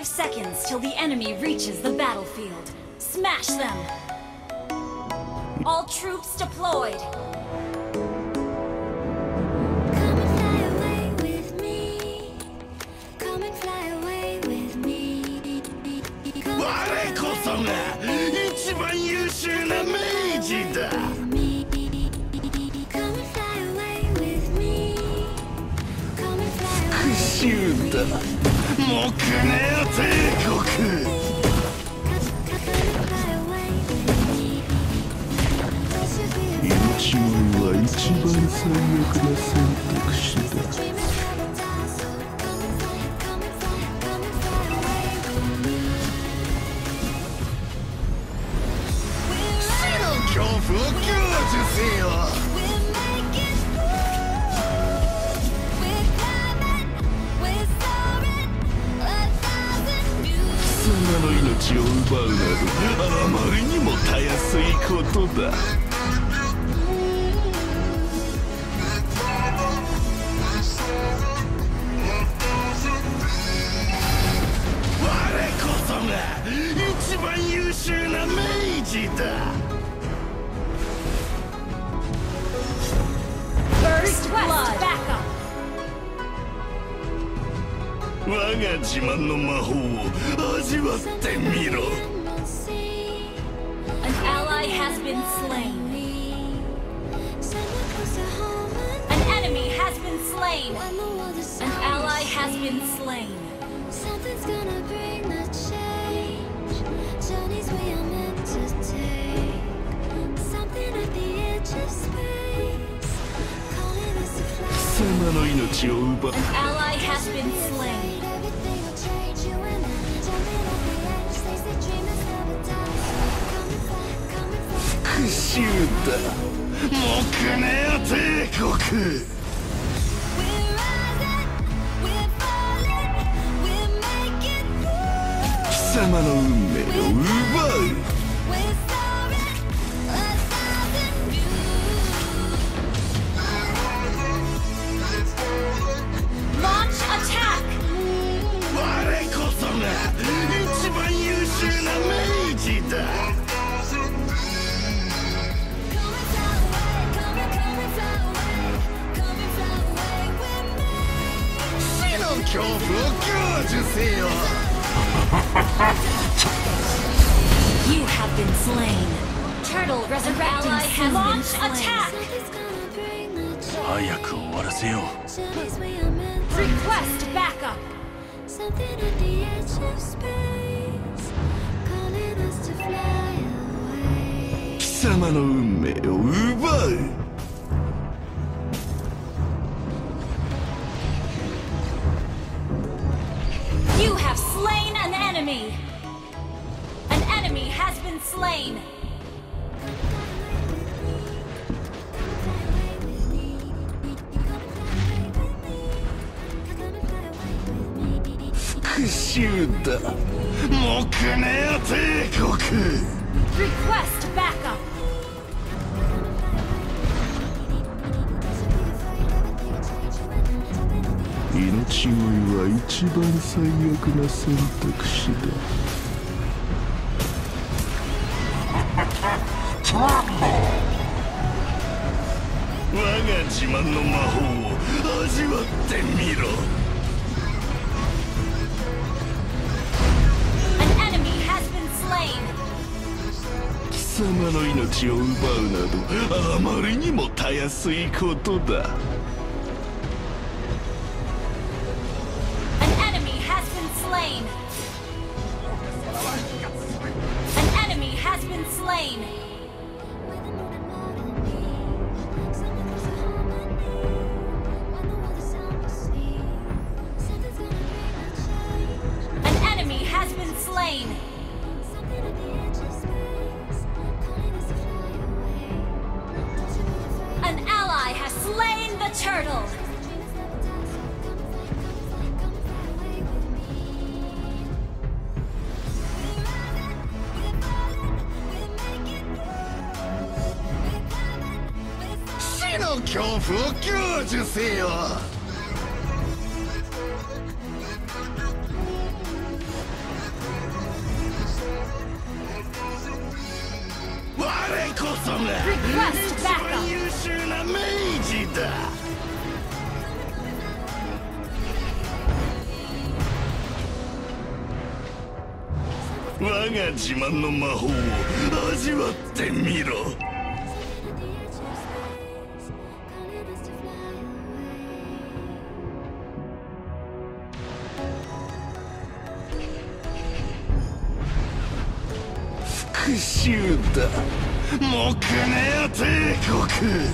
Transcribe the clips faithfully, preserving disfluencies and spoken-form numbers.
Five seconds till the enemy reaches the battlefield. Smash them! All troops deployed! Come and fly away with me. Come and fly away with me. Come 我こそが一番優秀な明治だ。 with me. Come and fly away with me. Come and fly 復 away. 讐だ。もうくねよ帝国。 命は一番最悪な選択肢だ。死の恐怖を享受せよ。貴様の命を奪うなどあまりにもたやすいことだ。 一番優秀な明治だ。 First blood! Backup! 我が自慢の魔法を味わってみろ。 An ally has been slain. An enemy has been slain. An ally has been slain. Something's gonna bring the change. Journeys we are meant to take. Something at the edge of space. Calling us to fly. 貴様の命を奪う。 An ally has been slain. Everything will change. You and I jumping off the edge. They say dreamers never die. Come and fly, come and fly. 復讐だ。もうくねよ帝国。 We're rising, we're falling, we're making moves. 貴様の運命を奪う。 We're soaring a thousand views. Launch attack! 我こそが一番優秀な明治だ。 Come and fly away, come and come and fly away, come and fly away with me. 死の恐怖を享受せよ。 You have been slain. Turtle resurrecting ally has launch attack! Something's gonna bring the change. 早く終わらせよう。 Journeys we are meant to Request backup! something at the edge of space, calling us to fly away. 貴様の運命を奪う。 You have slain an enemy! An enemy has been slain! Come and fly away with me. 復讐だ。もうくねよ帝国。 Request backup! 命乞いは一番最悪な選択肢だ。 我が自慢の魔法を味わってみろ。 An enemy has been slain! 貴様の命を奪うなどあまりにもたやすいことだ。 An enemy has been slain! An enemy has been slain! An enemy has been slain! An ally has slain the turtle! 死の恐怖を享受せよ。 こそが Request 一番 backup. 優秀な明治だ。我が自慢の魔法を味わってみろ。 復讐だ、モクネア帝国。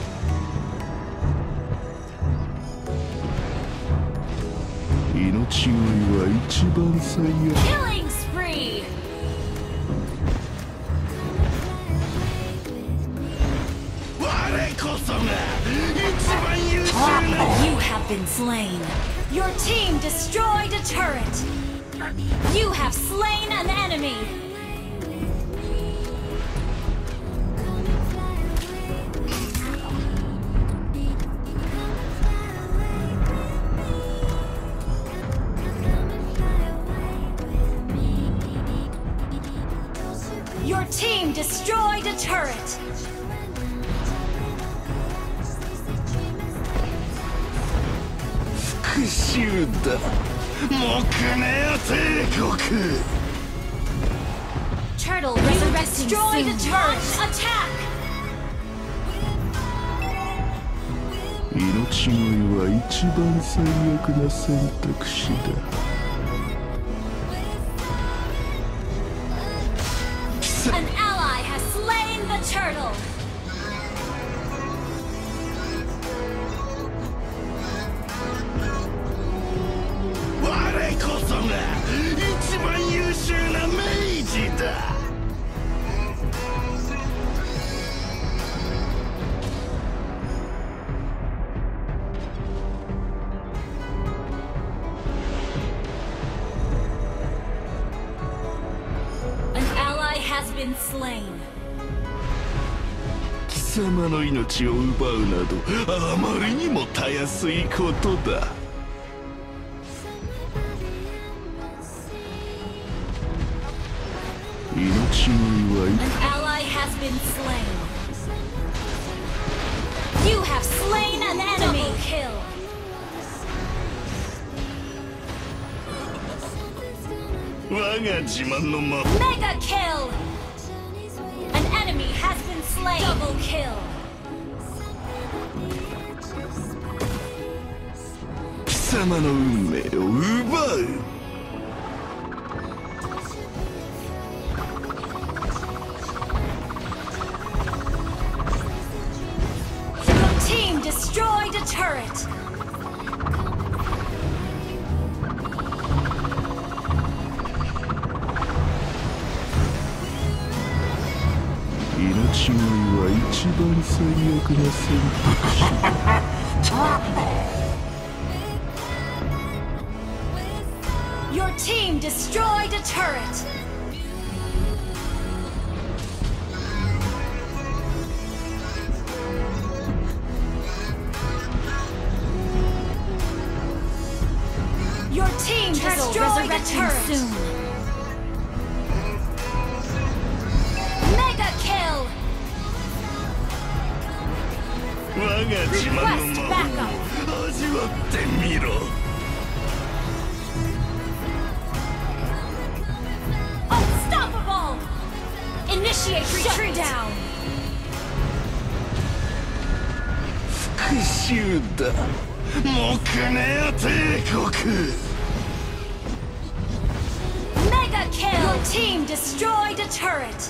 命乞いは一番最悪。 Killing spree. 我こそが一番優秀な。 You have been slain. Your team destroyed a turret. You have slain an enemy. Your team destroyed a turret. 復讐だ、モクネア帝国。 Turtle resurrecting destroyed a turret. Attack. 命乞いは一番最悪な選択肢だ。 An ally has slain the turtle. 我こそが一番優秀な明治だ。 Has been slain. 貴様の命を奪うなどあまりにもたやすいことだ。命乞いは An ally has been slain. You have slain an enemy. Double kill. 我が自慢の魔法。 Mega kill. An enemy has been slain. Double kill. 貴様の運命を奪う。 Your team destroyed a turret. Your 違いは一番最悪な選択肢だ。 Your team destroyed a turret. Your team destroyed a turret. Soon. Mega kill. 我が自慢の魔法を味わってみろ。 Unstoppable! Initiate retreat down! 復讐だ、モクネア帝国。 Mega kill! Your team destroyed a turret!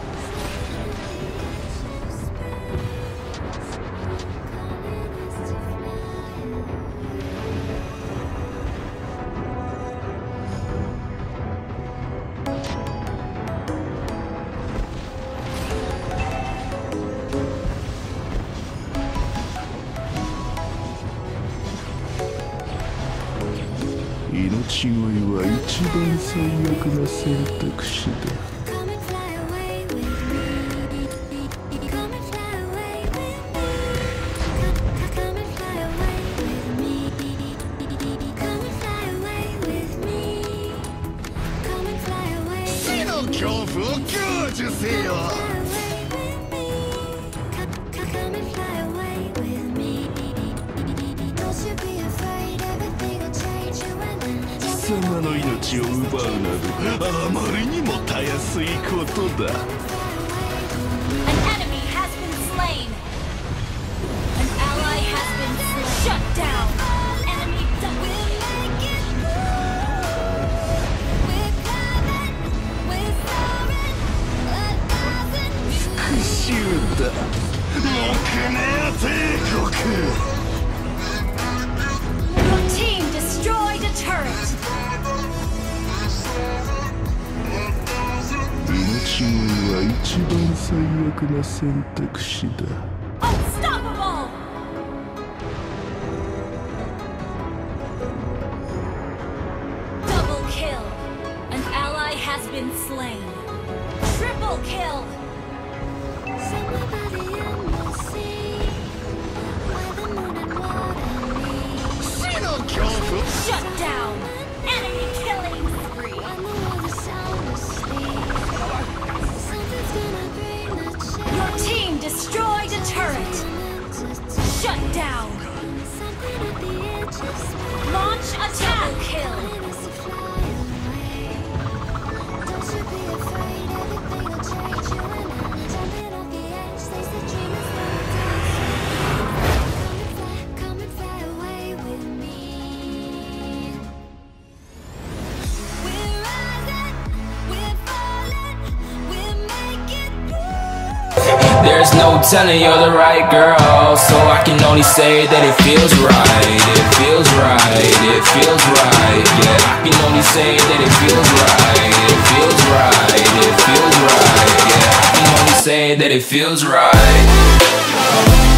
Your 違いは一番最悪な選択肢だ。 Come and fly away with me. Come and fly away with me. Come and fly away with me. Come and fly away with me. Come and fly away with me. 死の恐怖を享受せよ。 Fly away with me. 様の命を奪うなどあまりにもたやすいことだ。 An enemy has been slain. An ally has been slain. Shut down. Enemy double kill. 復讐だ。もくねえ帝国。 Your team destroyed a turret. 命乞いは一番最悪な選択肢だ。 Unstoppable. Double kill. An ally has been slain. Triple kill. Somewhere by the embassy, where the moon and water meet. 死の恐怖。 Shut down. Enemy killing spree. When the world is sound asleep, something's gonna bring the change. Your team destroyed a turret. Shut down. Something at the edge of space. Launch attack. Kill. Calling us to fly away. Don't you be afraid, everything will change. You and I, jumping off the edge, taste the dream is never die. Come and fly, come and fly away with me. We're rising, we're falling, we're making through. There's no telling you're the right girl, so I can only say that it feels right. It feels right, it feels right. Yeah, I can only say that it feels right. It feels right, it feels right. Yeah, I can only say that it feels right.